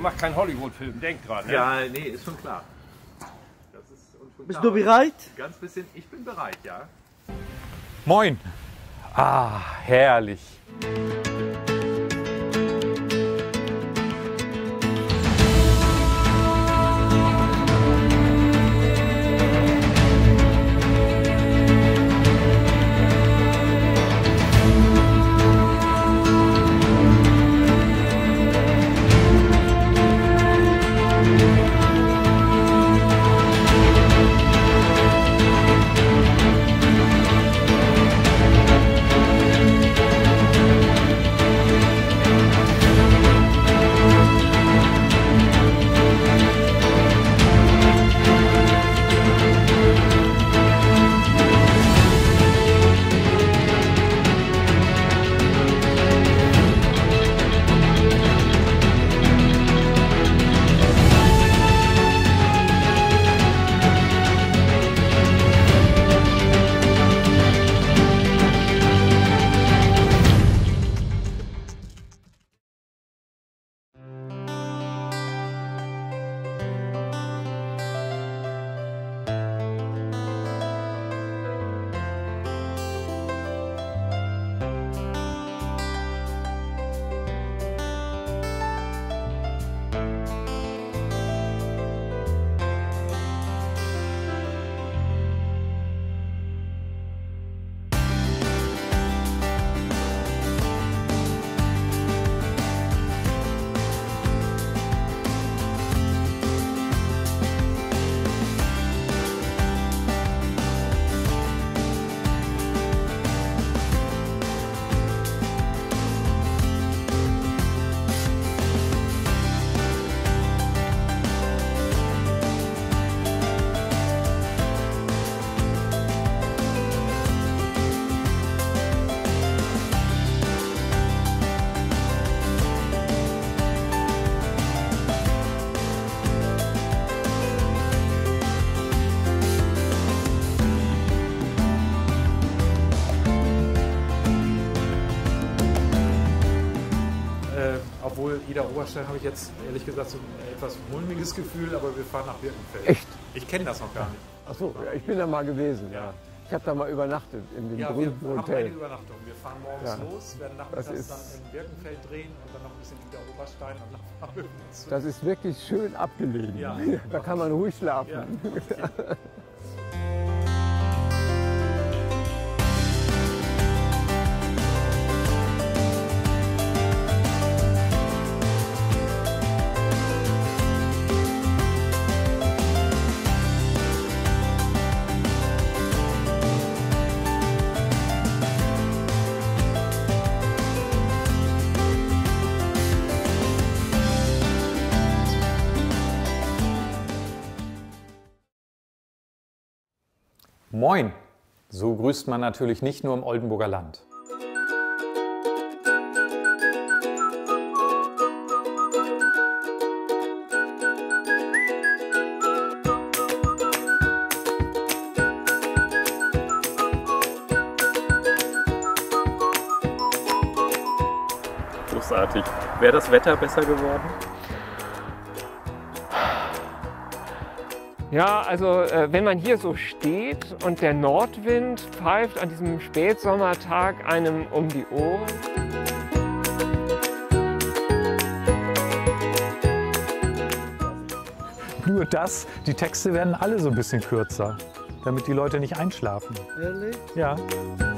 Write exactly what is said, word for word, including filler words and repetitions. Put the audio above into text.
macht keinen Hollywood-Film, denk dran. Ne? Ja, nee, ist schon klar. Das ist uns schon Bist klar. du bereit? Ganz bisschen, ich bin bereit, ja. Moin! Ah, herrlich! Obwohl Ida Oberstein habe ich jetzt ehrlich gesagt so ein etwas mulmiges Gefühl, aber wir fahren nach Birkenfeld. Echt? Ich kenne das noch gar nicht. Ach so, ja, ich bin da mal gewesen. Ja. Ich habe da mal übernachtet in dem Ja, wir berühmten haben Hotel. eine Übernachtung. Wir fahren morgens Ja. los, werden nachmittags Das ist- dann in Birkenfeld drehen und dann noch ein bisschen Ida Oberstein und dann fahren wir wieder zurück. Das ist wirklich schön abgelegen. Ja. Da kann man ruhig schlafen. Ja. Moin! So grüßt man natürlich nicht nur im Oldenburger Land. Großartig. Wäre das Wetter besser geworden? Ja, also äh, wenn man hier so steht und der Nordwind pfeift an diesem Spätsommertag einem um die Ohren. Nur das, die Texte werden alle so ein bisschen kürzer, damit die Leute nicht einschlafen. Ehrlich? Ja.